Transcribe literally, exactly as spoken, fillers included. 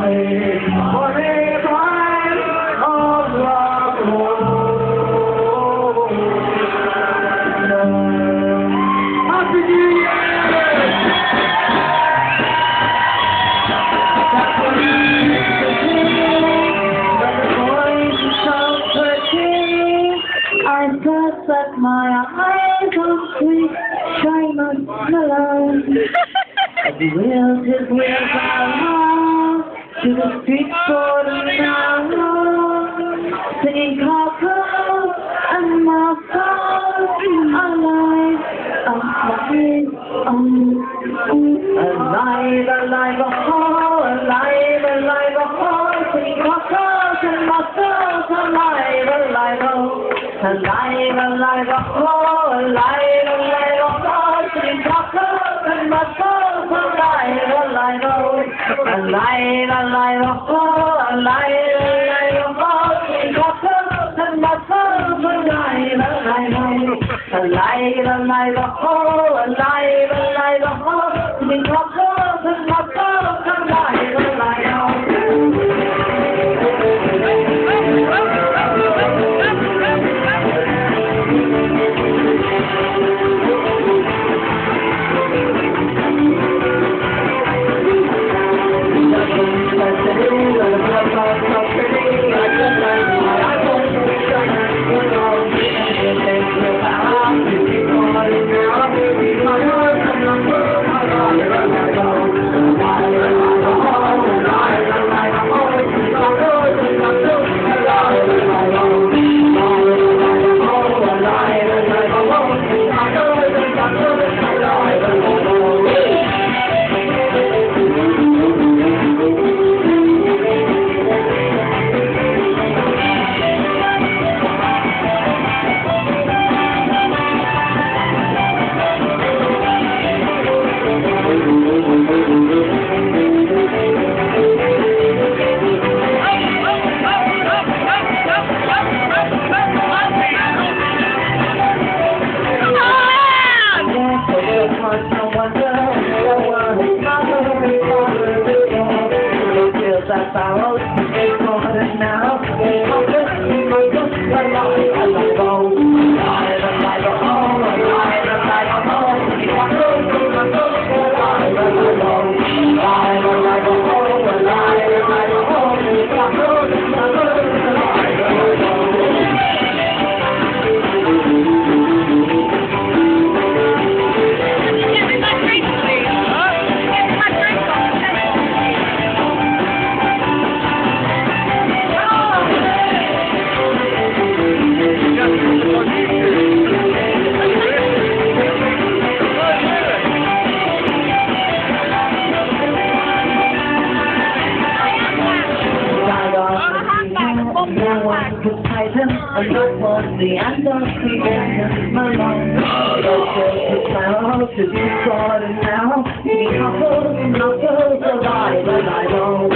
for a time of rock and roll. Happy New Year! That's what we used to do when the boys would come searching. I just set my eyes on sweet Simon Malone. And he wheels his wheels along to the street for the now, singing Coco and my song, alive, alive, alive, alive, oh, alive, alive, oh, singing Coco and my song, alive, alive, oh, alive, alive, oh, alive, alive, oh, singing Coco and my song. Alive, alive, oh, alive, alive, oh, alive, alive, oh, sing Coco and my soul, alive, alive, oh, alive, alive, oh, alive, alive, oh, sing Coco and my soul, alive, alive, oh. That barrel is golden now. Focus, focus, alive, alive, oh, alive, alive, oh, alive, alive, oh, alive, alive, oh, alive, alive, oh, alive, alive, oh, no one could tighten, and that was the end of creation. My long process is now to be sorted now. The knuckles, knuckles, alive, alive, oh.